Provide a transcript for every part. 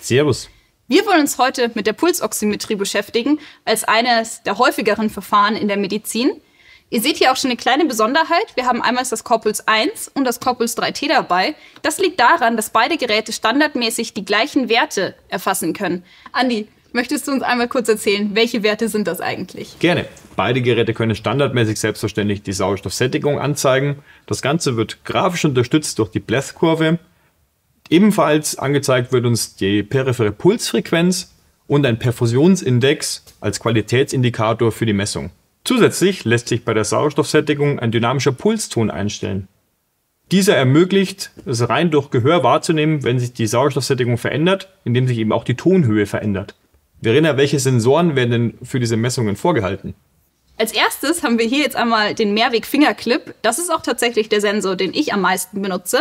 Servus. Wir wollen uns heute mit der Pulsoximetrie beschäftigen, als eines der häufigeren Verfahren in der Medizin. Ihr seht hier auch schon eine kleine Besonderheit. Wir haben einmal das Core-Puls 1 und das Core-Puls 3T dabei. Das liegt daran, dass beide Geräte standardmäßig die gleichen Werte erfassen können. Andi, möchtest du uns einmal kurz erzählen, welche Werte sind das eigentlich? Gerne. Beide Geräte können standardmäßig selbstverständlich die Sauerstoffsättigung anzeigen. Das Ganze wird grafisch unterstützt durch die Blyth-Kurve. Ebenfalls angezeigt wird uns die periphere Pulsfrequenz und ein Perfusionsindex als Qualitätsindikator für die Messung. Zusätzlich lässt sich bei der Sauerstoffsättigung ein dynamischer Pulston einstellen. Dieser ermöglicht es rein durch Gehör wahrzunehmen, wenn sich die Sauerstoffsättigung verändert, indem sich eben auch die Tonhöhe verändert. Verena, welche Sensoren werden denn für diese Messungen vorgehalten? Als erstes haben wir hier jetzt einmal den Mehrweg-Fingerclip. Das ist auch tatsächlich der Sensor, den ich am meisten benutze.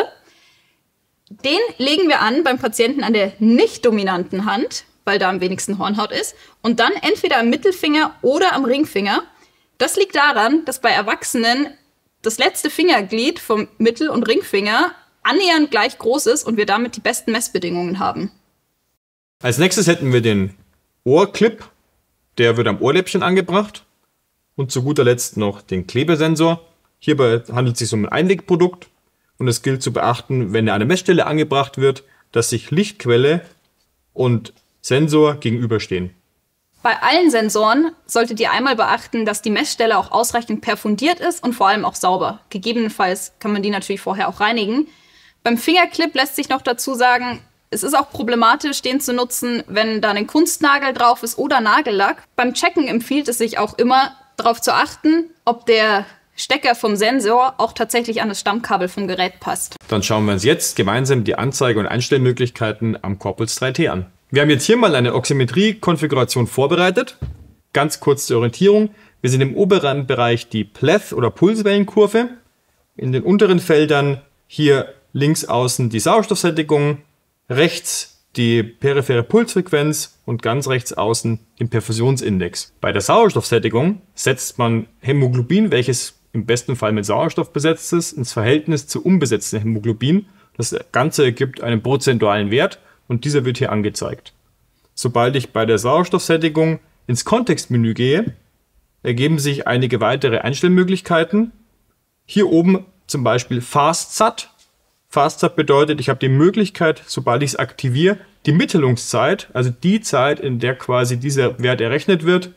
Den legen wir an beim Patienten an der nicht dominanten Hand, weil da am wenigsten Hornhaut ist, und dann entweder am Mittelfinger oder am Ringfinger. Das liegt daran, dass bei Erwachsenen das letzte Fingerglied vom Mittel- und Ringfinger annähernd gleich groß ist und wir damit die besten Messbedingungen haben. Als nächstes hätten wir den Ohrclip, der wird am Ohrläppchen angebracht. Und zu guter Letzt noch den Klebesensor. Hierbei handelt es sich um ein Einwegprodukt und es gilt zu beachten, wenn er an eine Messstelle angebracht wird, dass sich Lichtquelle und Sensor gegenüberstehen. Bei allen Sensoren solltet ihr einmal beachten, dass die Messstelle auch ausreichend perfundiert ist und vor allem auch sauber. Gegebenenfalls kann man die natürlich vorher auch reinigen. Beim Fingerclip lässt sich noch dazu sagen, es ist auch problematisch, den zu nutzen, wenn da ein Kunstnagel drauf ist oder Nagellack. Beim Checken empfiehlt es sich auch immer, darauf zu achten, ob der Stecker vom Sensor auch tatsächlich an das Stammkabel vom Gerät passt. Dann schauen wir uns jetzt gemeinsam die Anzeige- und Einstellmöglichkeiten am Core-Puls 3T an. Wir haben jetzt hier mal eine Oximetrie-Konfiguration vorbereitet. Ganz kurz zur Orientierung. Wir sehen im oberen Bereich die Blyth- oder Pulswellenkurve. In den unteren Feldern hier links außen die Sauerstoffsättigung, rechts die periphere Pulsfrequenz und ganz rechts außen den Perfusionsindex. Bei der Sauerstoffsättigung setzt man Hämoglobin, welches im besten Fall mit Sauerstoff besetzt ist, ins Verhältnis zu unbesetztem Hämoglobin. Das Ganze ergibt einen prozentualen Wert und dieser wird hier angezeigt. Sobald ich bei der Sauerstoffsättigung ins Kontextmenü gehe, ergeben sich einige weitere Einstellmöglichkeiten. Hier oben zum Beispiel FastSat. FastSat bedeutet, ich habe die Möglichkeit, sobald ich es aktiviere, die Mittelungszeit, also die Zeit, in der quasi dieser Wert errechnet wird,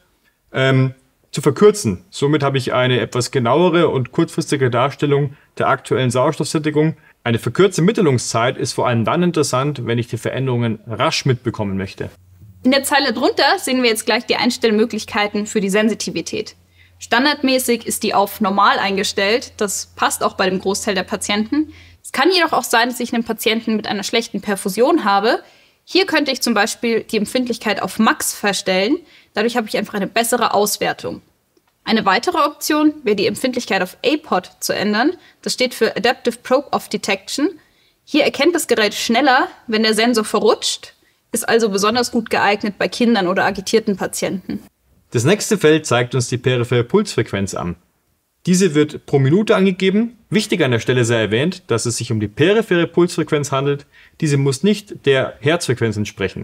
zu verkürzen. Somit habe ich eine etwas genauere und kurzfristige Darstellung der aktuellen Sauerstoffsättigung. Eine verkürzte Mittelungszeit ist vor allem dann interessant, wenn ich die Veränderungen rasch mitbekommen möchte. In der Zeile drunter sehen wir jetzt gleich die Einstellmöglichkeiten für die Sensitivität. Standardmäßig ist die auf normal eingestellt. Das passt auch bei dem Großteil der Patienten. Es kann jedoch auch sein, dass ich einen Patienten mit einer schlechten Perfusion habe. Hier könnte ich zum Beispiel die Empfindlichkeit auf Max verstellen. Dadurch habe ich einfach eine bessere Auswertung. Eine weitere Option wäre die Empfindlichkeit auf APOD zu ändern. Das steht für Adaptive Probe-Off Detection. Hier erkennt das Gerät schneller, wenn der Sensor verrutscht, ist also besonders gut geeignet bei Kindern oder agitierten Patienten. Das nächste Feld zeigt uns die periphere Pulsfrequenz an. Diese wird pro Minute angegeben. Wichtig an der Stelle sei erwähnt, dass es sich um die periphere Pulsfrequenz handelt. Diese muss nicht der Herzfrequenz entsprechen.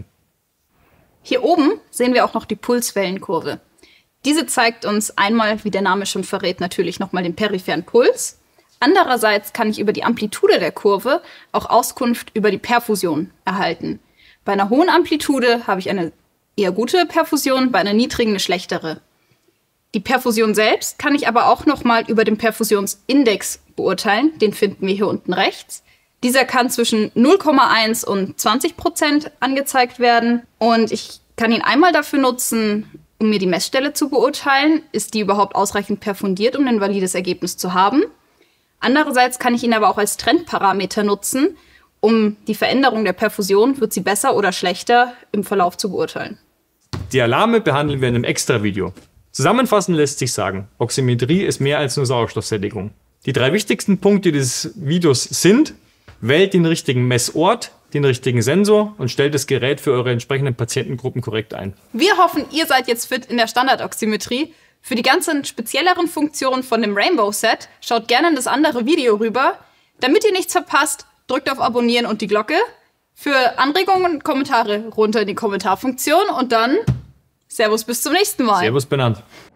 Hier oben sehen wir auch noch die Pulswellenkurve. Diese zeigt uns einmal, wie der Name schon verrät, natürlich nochmal den peripheren Puls. Andererseits kann ich über die Amplitude der Kurve auch Auskunft über die Perfusion erhalten. Bei einer hohen Amplitude habe ich eine eher gute Perfusion, bei einer niedrigen eine schlechtere. Die Perfusion selbst kann ich aber auch nochmal über den Perfusionsindex beurteilen. Den finden wir hier unten rechts. Dieser kann zwischen 0,1 und 20% angezeigt werden. Und ich kann ihn einmal dafür nutzen, um mir die Messstelle zu beurteilen. Ist die überhaupt ausreichend perfundiert, um ein valides Ergebnis zu haben? Andererseits kann ich ihn aber auch als Trendparameter nutzen, um die Veränderung der Perfusion, wird sie besser oder schlechter, im Verlauf zu beurteilen. Die Alarme behandeln wir in einem Extra-Video. Zusammenfassend lässt sich sagen, Oximetrie ist mehr als nur Sauerstoffsättigung. Die 3 wichtigsten Punkte dieses Videos sind: Wählt den richtigen Messort, den richtigen Sensor und stellt das Gerät für eure entsprechenden Patientengruppen korrekt ein. Wir hoffen, ihr seid jetzt fit in der Standardoximetrie. Für die ganzen spezielleren Funktionen von dem Rainbow-Set schaut gerne in das andere Video rüber. Damit ihr nichts verpasst, drückt auf Abonnieren und die Glocke. Für Anregungen und Kommentare runter in die Kommentarfunktion und dann Servus bis zum nächsten Mal. Servus benannt.